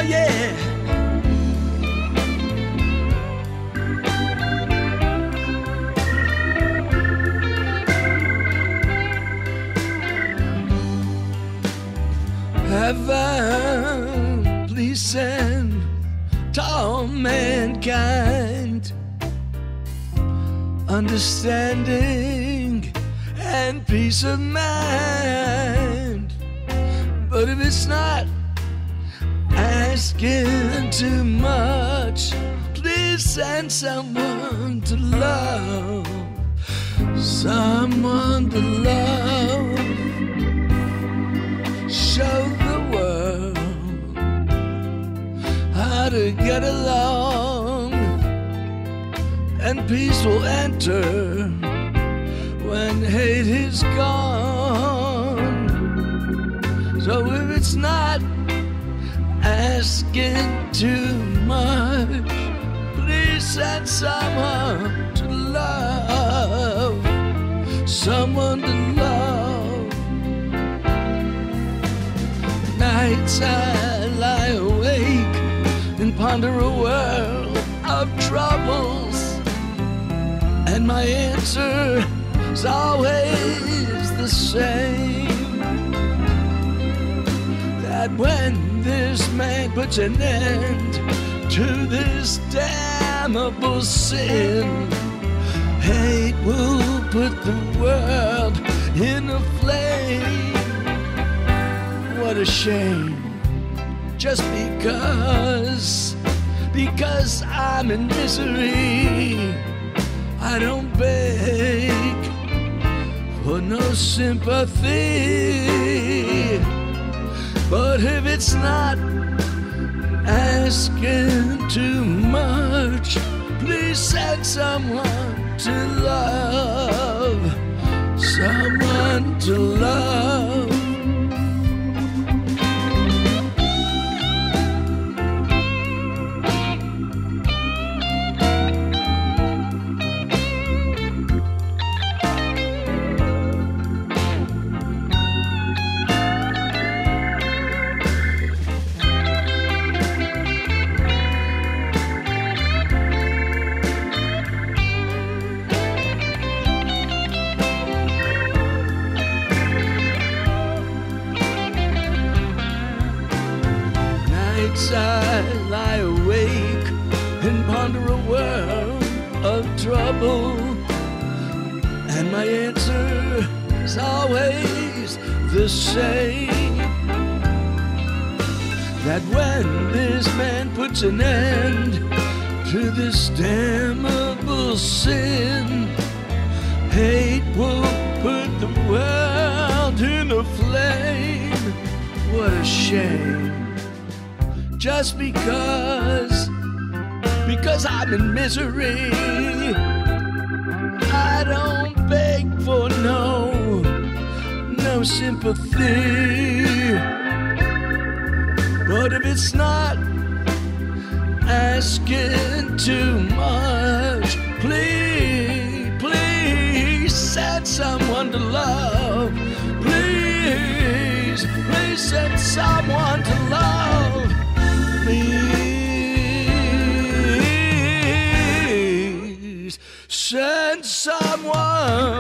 yeah. Heaven, please send to all mankind understanding and peace of mind. But if it's not asking too much, please send someone to love, someone to love. Show the world how to get along, and peace will enter when hate is gone. So if it's not asking too much, please send someone to love, someone to love. Nights I lie awake and ponder a world of troubles, and my answer is always the same, that when this man puts an end to this damnable sin, hate will put the world in a flame. What a shame, just because I'm in misery, I don't beg for no sympathy. But if it's not asking too much, please send someone to love, someone to love. I lie awake and ponder a world of trouble, and my answer is always the same, that when this man puts an end to this damnable sin, hate will put the world in a flame. What a shame, just because I'm in misery, I don't beg for no sympathy. But if it's not asking too much, please send someone to love. Please send someone to love. Please send someone